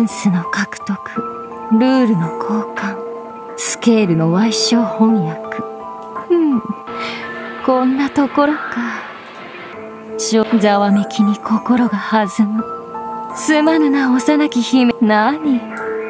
スの獲得、ルールの交換、スケールの歪小翻訳。こんなところか。ざわめきに心が弾む。すまぬな幼き姫。何？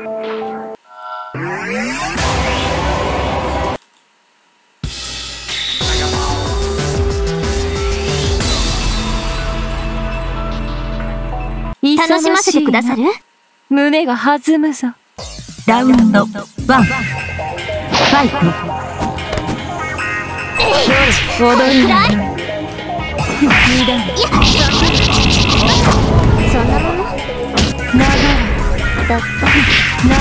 楽しませてくださる？ 胸が弾むぞ。 ラウンド1、ファイト。 踊りなよ。 そんなもの？ 流れ。 だった。 流れ。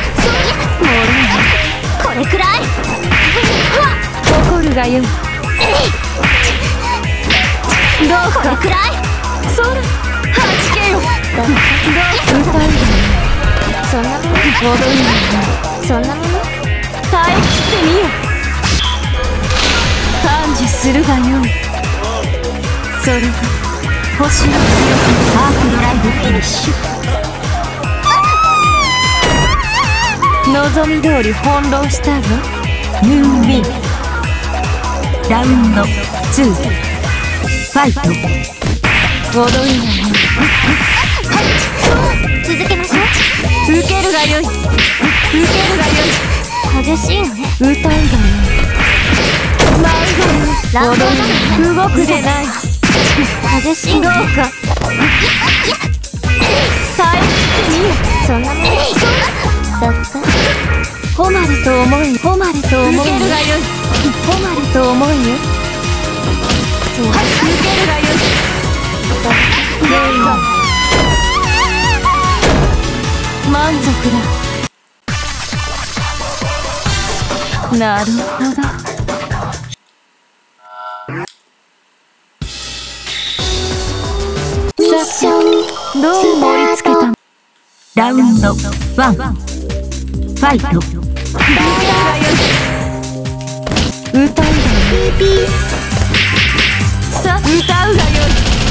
これくらい。 心がよい。どうか。 これくらい。 そら。はじけよ。歌うだよ。 そんなもの？ 踊りなよ。 そんなもの？ 耐え切ってみよ。感受するがよい。それが星の記録。 ハーフドライブフィニッシュ。 望み通り翻弄したぞ。 ムーンウィン。ラウンド2、ファイト。 踊りなよ。 続けましょう。 受けるがよい。受けるがよ激しいのね。 い。歌うがよい。舞うがよい。踊り動くでない。 激しいのね。 どうか。耐え切ってみよ。 そんなもの？だった。 誉れと思い。誉れと思い。受けるがよい。誉れと思いよ。受けるがよい。どうか。満足だ。なるほど。さて、どう盛り付けた？ ラウンド1、ファイト。 歌うがよい。さあ、歌うがよい。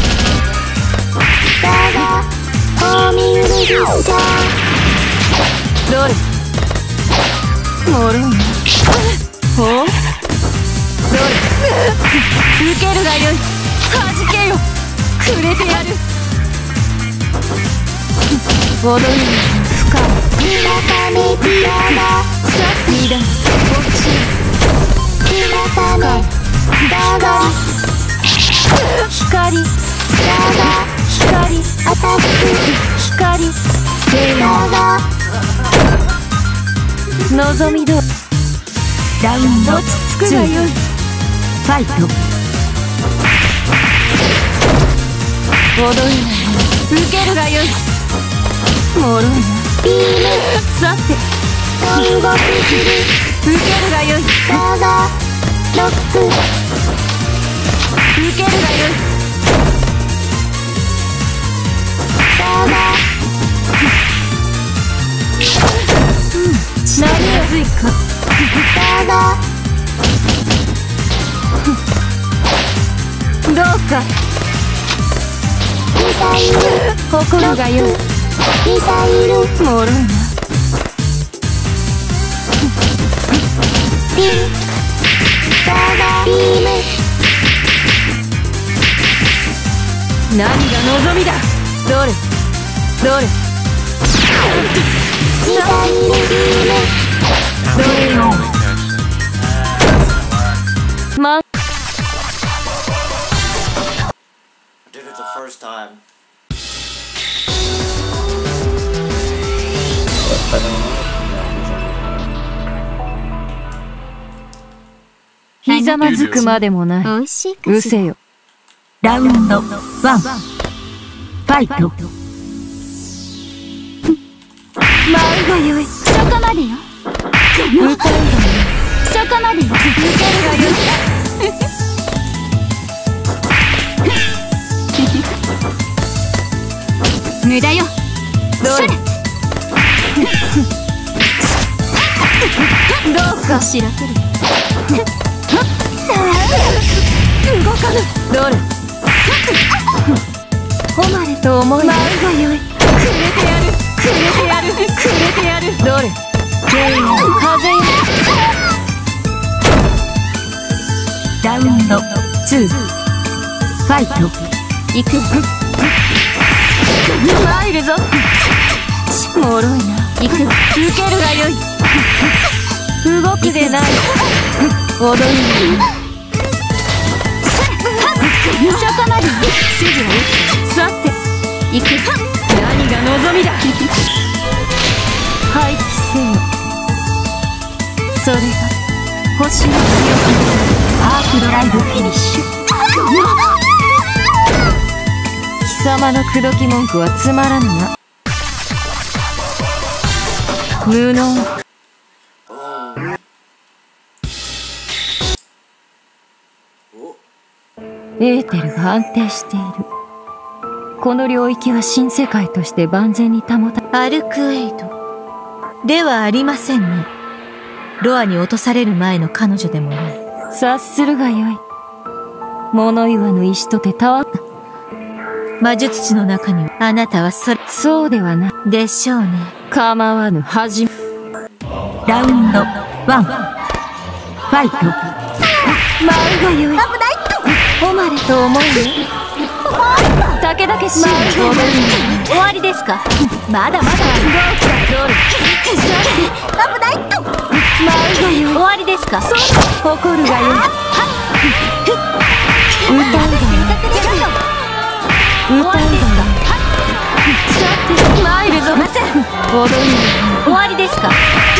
どれ？もろいな。ほう？どれ？受けるがよい。はじけよ。くれてやる。踊りに深い。さっきだ。こっち。深い。光。アタック。光。望みどラウンド落ち着くがよい。 2、ファイト。 踊りなよ。受けるがよい。もろいな。さて。受けるがよい。ロック。受けるがよい。なりやすいか。どうか。心がよい。もろいな。何が望みだ。どれ？どれ？どれよ。 Did it the first time. ひざまずくまでもない。 美味しいかしら。 うせよ。 ラウンド1、ファイト。 舞うがよい。 そこまでよ。 歌うがよい。 そこまでよ。 受けるがよい。 無駄よ。 どれ？どうか。 知らせる。 動かぬ。どれ？誉れと思い。舞うがよい。くれてやる。くくれてやるくれてやる。どれ風よ。 ラウンド2ファイト。 行く。参るぞ。もろいな。行く。受けるがよい。動くでない。踊る。 そこまで。 指示はさて行く。何が望みだ。廃棄せよ。それが星の記憶。 アークドライブフィニッシュ。 貴様の口説き文句はつまらぬな。無能。エーテルが安定している。この領域は新世界として万全に保た。 アルクエイドではありませんね。ロアに落とされる前の彼女でもない。 察するがよい。物言わぬ石とてたわった。 魔術師の中にはあなたはそうではない。 でしょうね。 構わぬ。始め。 ラウンド1ファイト。 舞うがよい。危ないと。誉れと思うよ。たけだけしい。 終わりですか。まだまだ。 どうかどれ。 危ないと。 舞うがよい。 終わりですか。 誇るがよい。歌うがよい。歌うがよい。さて参るぞ。踊る。 終わりですか。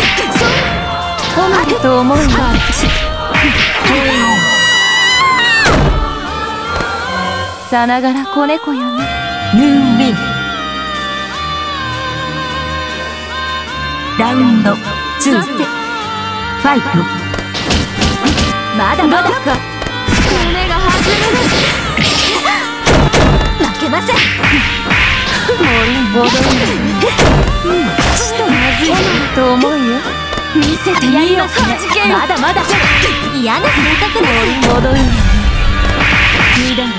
誉れと思うが。さながら子猫よね。 ヌーンウィン。ラウンド2 さてファイト。 まだまだか。骨が外れる。 負けません。 踊る。ちとまずいと思うよ。見せてみよ。 まだまだ。嫌な性格です。 踊る。二段。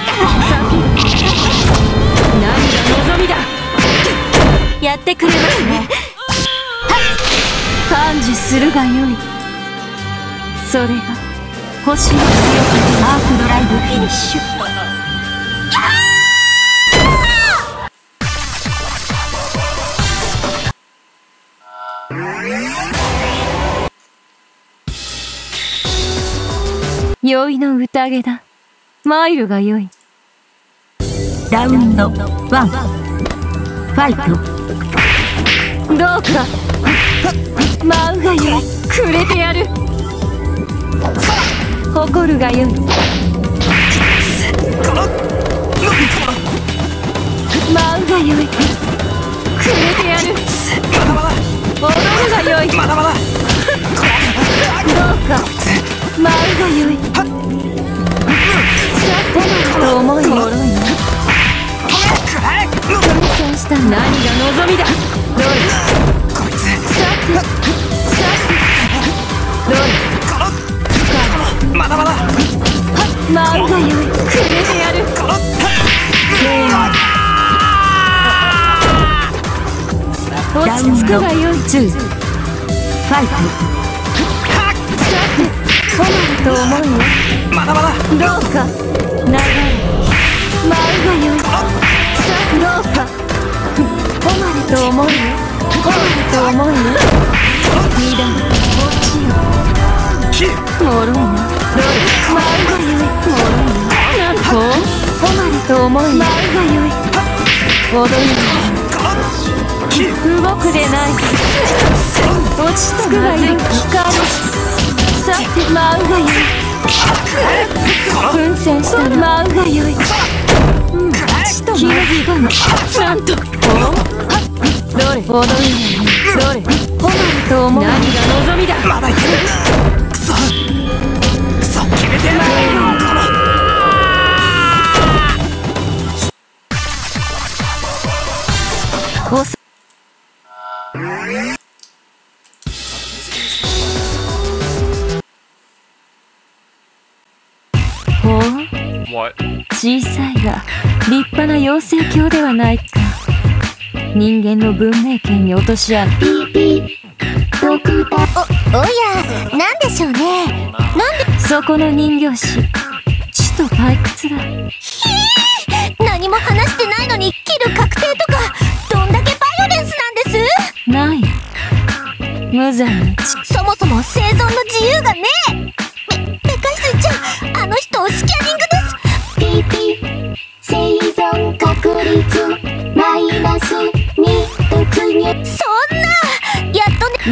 何が望みだ。 やってくれますね。 感受するがよい。それが星の記憶。 アークドライブフィニッシュ。 酔いの宴だ。参るがよい。 ラウンド1ファイト。 どうか舞うがよい。くれてやる。誇るがよい。舞うがよい。くれてやる。踊るがよい。どうか舞うがよい。さてと思いもろいな。奮戦した何が望みだ。どれ。さてどれ。 まだまだ。 舞うがよい。くれてやる。落ち着くがよい。 2ファイト。 褒めると思うよ。 まだまだ。 どうか長い。舞うがよい。さどうか褒めると思うよ。褒めると思うよ。二段落ちよ。もろいな。どれ。舞うがよい。もろいな。なんと褒めると思うよ。舞うがよい。踊る。動くでない。落ち着くがよい。光る。さて舞うがよい。奮戦した舞うがよい。ちと気がつかぬ。なんとどれ踊る。どれ褒めると思う。何が望みだ。 まだいける。くそ決めてやる。 小さいが立派な妖精鏡ではないか。 人間の文明圏に落とし穴。 おや、なんでしょうね。 そこの人形師、知と退屈だ。 何も話してないのに切る確定とか、どんだけバイオレンスなんです？ ない。無残なそもそも生存の自由がねえ。でかいスイちゃん、あの人をスキャニングです。生存確率マイナス2突入。そんな、やっとね。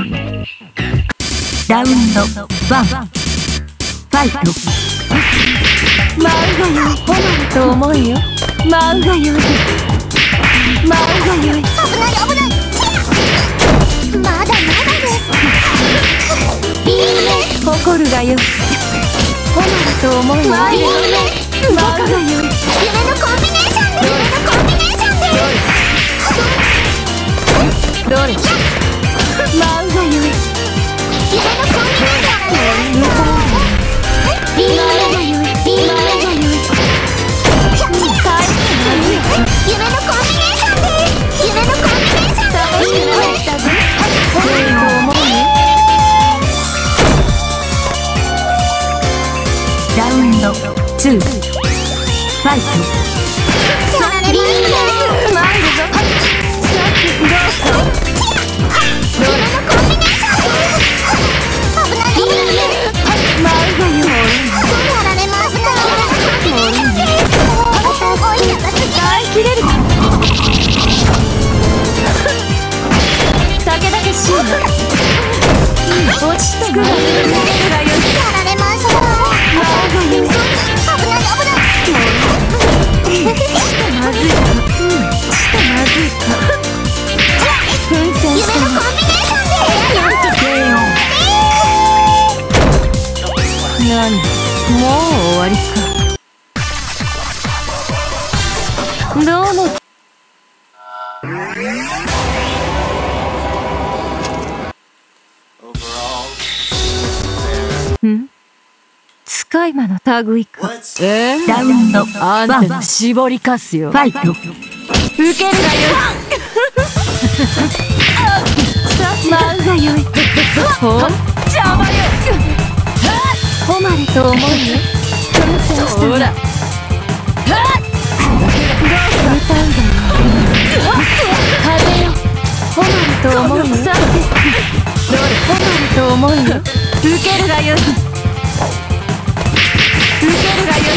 ラウンド1ファイト。 舞うがよい。ほなると思うよ。舞うがよい。舞うがよい。 危ない危ない。まだまだです。ビームです。 誇るがよい。ほなると思うよ。 ビームです。 舞うがよい。 夢のコンビネーションで。夢のコンビネーションで。 どれ？舞うがよい。 夢のコンビネーションで。ビームです。ビームです。夢のコンビネーションです。夢のコンビネーションです。 ラウンド2ファイト。 やられる。 舞うぞ。さっきどうぞ。 夢のコンビネーションです。危ない。 舞うがよい。 やられます。夢のコンビネーションです。おい高すぎ。 耐えきれるか。武田決心。落ち着くがよい。 やられます。危ない危ない。 まずいか。まずいか。奮戦夢してのコンビネーションです。 何？もう終わりか。どうも。 Overall, ん？使い魔の類か。 what? ラウンドあんた 1 が絞りかすよ。 ファイト。 受けるがよい。舞うがよい。ほん邪魔よ。誉れと思うよ。奮戦したほら。歌うがよい。風よ。誉れと思うよ。さてどれ？誉れと思うよ。受けるがよい。受けるがよい。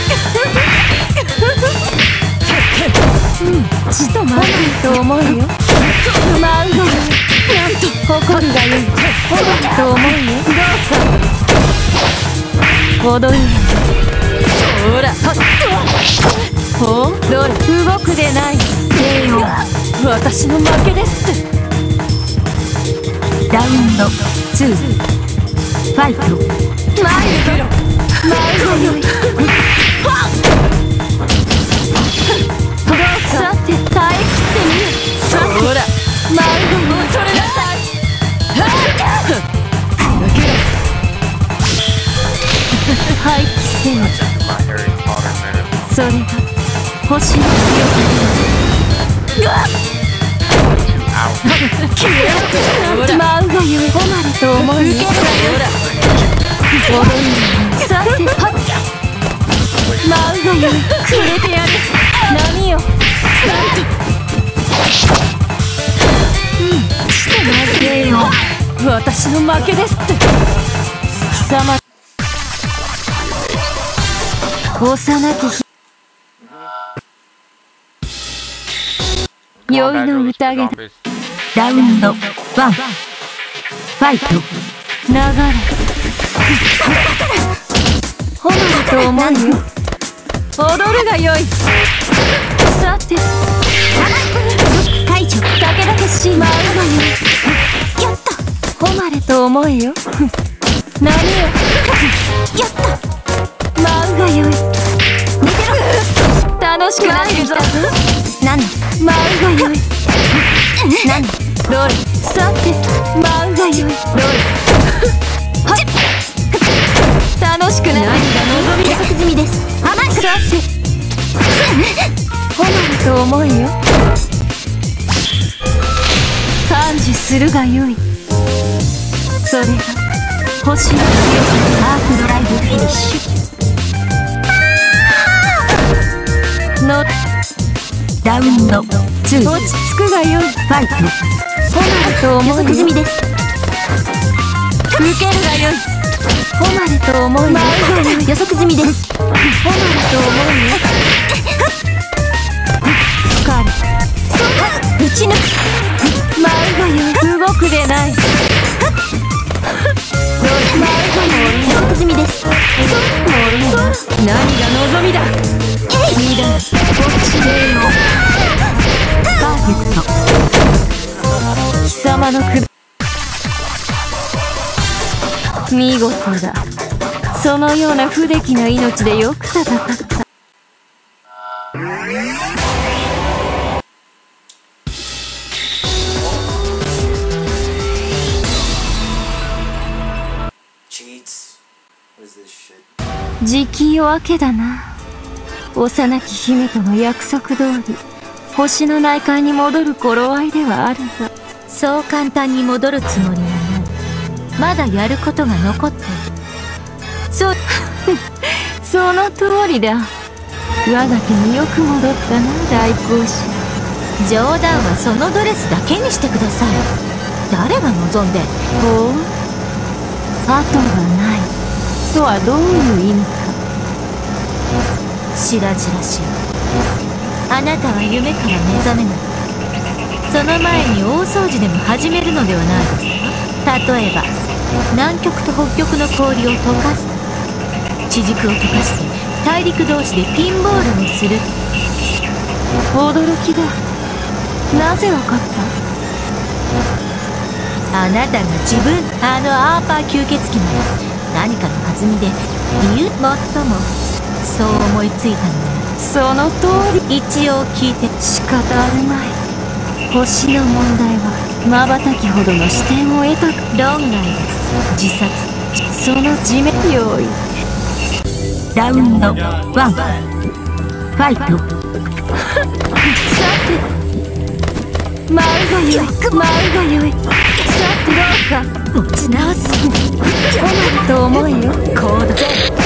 ちとまずいと思うよ。舞うがよい。なんと誇るがよい。誇ると思うよ。どうぞ。踊るがよい。ほら。ほんどれ？動くでない。私の負けです。 ラウンド2ファイト。 舞うがよい。さて耐え切ってみる。さてほら舞うがよい。それなさい。廃棄せよ。それが星の記憶。舞うがよい。誉れと思うよ。踊るのさてはっ。舞うがよい。くれてやる。波よ。してまずいよ。私の負けですって。貴様幼き日酔いの宴だ。 ラウンド1ファイト。 流れ褒めると思うよ。踊るがよい。さて解除。 武田決心舞うがよい。 やった。 誉れと思えよ。何よ。 やった。 舞うがよい。楽しくなってきたぞ。 何？ 舞うがよい。 何？ どれ？さて舞うがよい。どれ？はっ。楽しくなってきたぞ。 計測済みです。 さて褒めると思えよ。 知するがよい。それが星の記憶。アークドライブフィニッシュのラウンド2。落ち着くがよい。ファイト。ホマルと思う。予測済みです。受けるがよい。ホマルと思う。舞うがよい。予測済みです。ホマルと思うよ。深い。打ち抜く。舞うがよい。動くでない。舞うがよい。予測済みです。何が望みだ。2段。こっちでよ。パーフェクト。貴様の首。見事だ。そのような不出来な命でよく戦った。時期夜明けだな。幼き姫との約束通り星の内海に戻る頃合いではあるが、 そう簡単に戻るつもりはない。まだやることが残っている。 その通りだ。我が家によく戻ったな、大公子。 冗談はそのドレスだけにしてください。誰が望んで。 ほう、後がないとはどういう意味か。 白々しい。あなたは夢から目覚めない。その前に大掃除でも始めるのではないですか。例えば南極と北極の氷を溶かす。地軸を溶かして大陸同士でピンボールにする。 驚きだ。なぜわかった？ あなたが自分アーパー吸血鬼なら何かの弾みで理由もっともそう思いついたのよ。 その通り。 一応聞いて。 仕方あるまい。星の問題は瞬きほどの視点を得た。 論外です。自殺。 その地面用意。ラウンド1。ファイト。さて、舞うがよい。舞うがよい。さて、どうか持ち直す。ホマルと思えよ。 行動。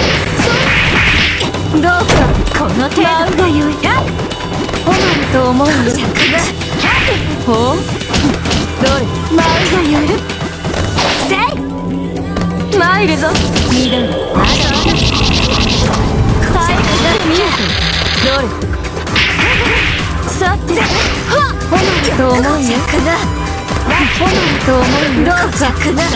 どうかこの程度。 舞うがよい。ホマルと思うよ。ほう、どれ。舞うがよい。せい参るぞ。 緑。 まだ体育が見えてどれ。さて、ホマルと思うよ。ホマルと思うよ。どうかその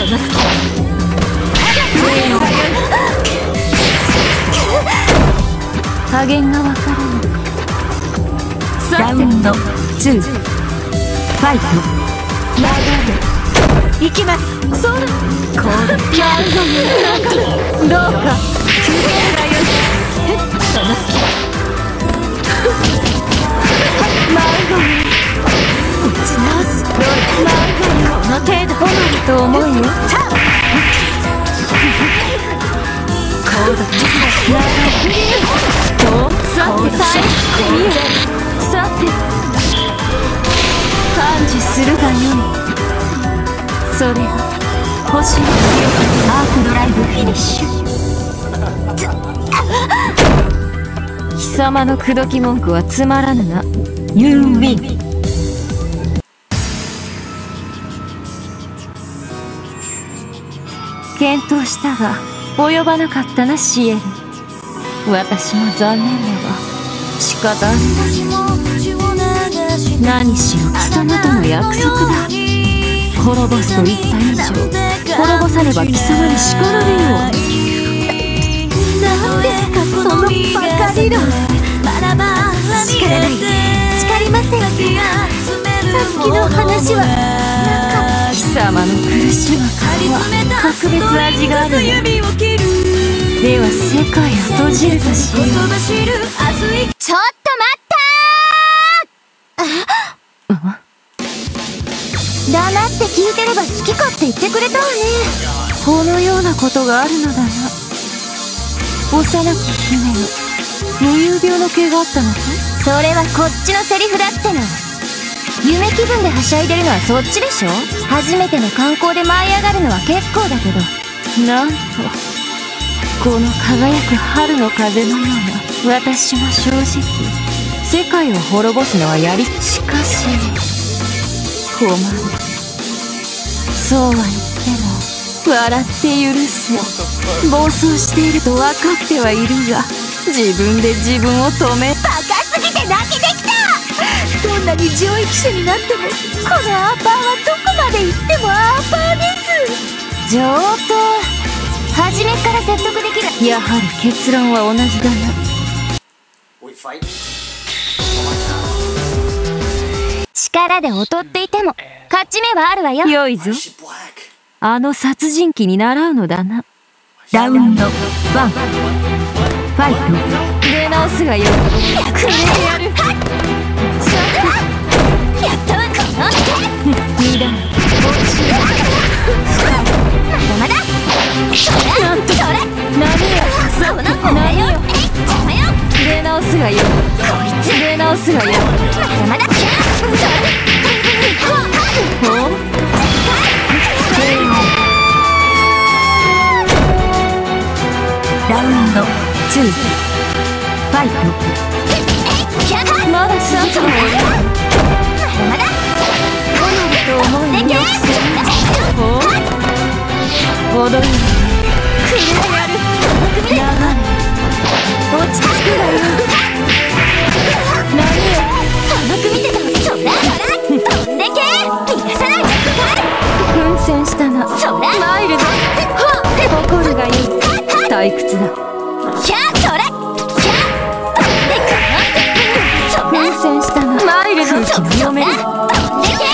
加減がわからない。ラウンド2。ファイト。流れ。行きます。そうだ。 行動。 どうか休憩がよい。 その隙。 舞うがよい。 打ち直す。 どれ。舞うがよい。 この程度。 ホマルと思うよ。 行動。 さて、耐えてみよ。さて、感知するがよい。それが星の記憶。アークドライブフィニッシュ。貴様の口説き文句はつまらぬな。You win。検討したが及ばなかったな、シエル。私も残念だが仕方あるまい。何しろ貴様との約束だ。滅ぼすと言った以上滅ぼさねば貴様に叱られよう。 何ですかそのバカ理論。叱らないで。叱りません。さっきの話は貴様の苦しむ顔は格別味があるの。では世界を閉じるとしよう。 ちょっと待ったー。黙って聞いてれば好き勝手言ってくれたわね。 このようなことがあるのだな。幼き姫の無遊病の毛があったのか。 それはこっちのセリフだっての。 夢気分ではしゃいでるのはそっちでしょ。初めての観光で舞い上がるのは結構だけど、 なんとこの輝く春の風のような私も正直世界を滅ぼすのはしかし困る。そうは言っても笑って許せ。暴走していると分かってはいるが、自分で自分を止め。 バカすぎて泣きできた。 どんなに上位機種になってもこのアーパーはどこまで行ってもアーパーです。 上等。初めから説得できる。 やはり結論は同じだな。 We fight? 力で劣っていても勝ち目はあるわよ。 良いぞ。 She black. あの殺人鬼に習うのだな。ラウンド1ファイト。出直すがよい。 くれてやる。やったわ。この二段まだまだ。それなんとそれ何よこの子だよ。邪魔よ。 出直すがよい。 こいつ出直すがよい。 まだまだ。それほうラウンド2ファイト。まだスアップもいる。 まだと思いよくせん。ほう踊りくれてやる。流れ落ち着くがよい。何よ甘く見てた。そら飛んでけ。逃がさない。 奮戦したな。 そら参るぞ。誇るがいい。退屈だ。 ひゃそれひゃ飛んでく。そら奮戦したな。参るぞ。空気も読める。 飛んでけ。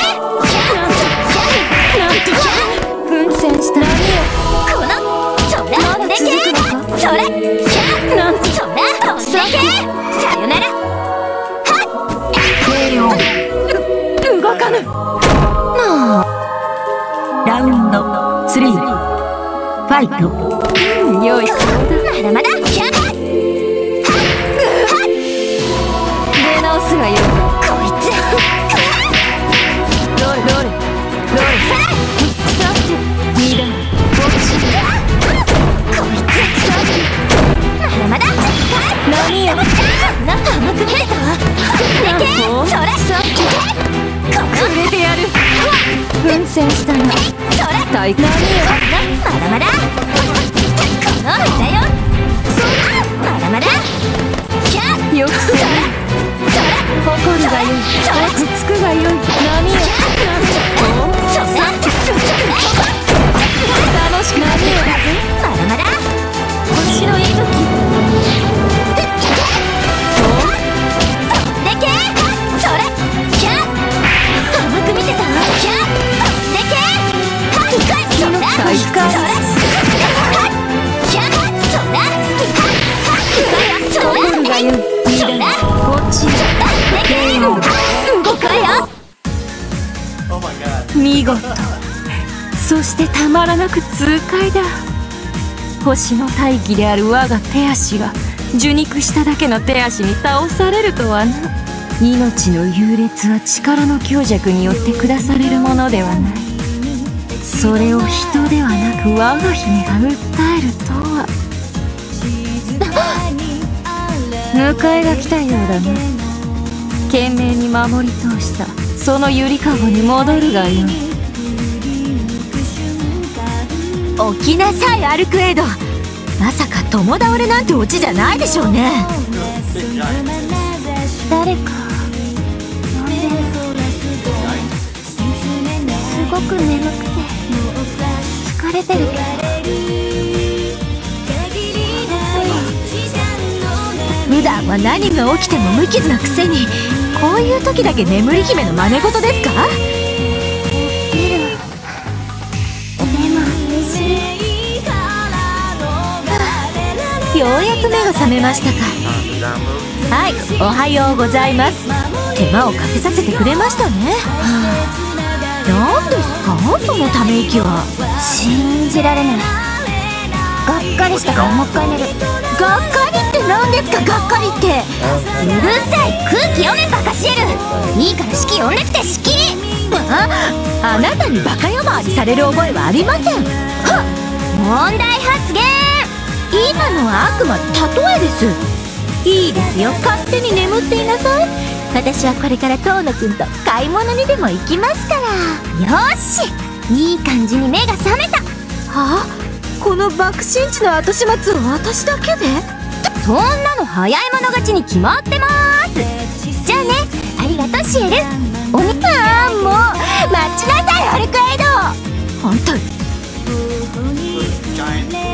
なんと奮戦した。 このそら飛んでけ。それひゃなんとそら飛んでけ。さよなら。 動かぬ。ラウンド3ファイト。よいそうだ。 まだまだ。ひゃ出直すがよい。 こいつロレロレロレさて二段落ちこいつまだまだ。 何よ甘く見てたわ。 なんとそれさてこのくれてやる。奮戦したな。 それ退屈。 まだまだ。このだよ。まだまだ。ひゃよくせん。誇るがよい。落ち着くがよい。何よそら楽しく何よまだまだ。 星の息吹。 でけそれひゃ甘く見てた。ひゃでけそら大会ひゃそら誇るがよい。二段落ち動くわよ。 Oh my god. 見事。そしてたまらなく痛快だ。星の大気である我が手足が受肉しただけの手足に倒されるとはな。命の優劣は力の強弱によって下されるものではない。それを人ではなく我が姫が訴えるとは。迎えが来たようだな。懸命に守り通したそのゆりかごに戻るがよい。 起きなさいアルクエド。まさか共倒れなんてオチじゃないでしょうね。 誰か呼んでる。すごく眠くて疲れてるけど。 普段は何が起きても無傷なくせに、こういう時だけ眠り姫の真似事ですか？ようやく目が覚めましたか。はい、おはようございます。手間をかけさせてくれましたね。何ですかそのため息は。 信じられない。がっかりしたからもう一回寝る。 がっかりって何でですか、がっかりって。うるさい、空気読めバカシエル。いいから式読んできて、式。 あなたにバカ呼ばわりされる覚えはありません。 問題発言。 今のはあくまで例えです。いいですよ、勝手に眠っていなさい。私はこれから遠野くんと買い物にでも行きますから。 よし、いい感じに目が覚めた。 はあ、この爆心地の後始末を私だけで？ そんなの早い者勝ちに決まってます。じゃあね、ありがとうシエル。おみかん、もう待ちなさい、オルクエイド。 本当 Giant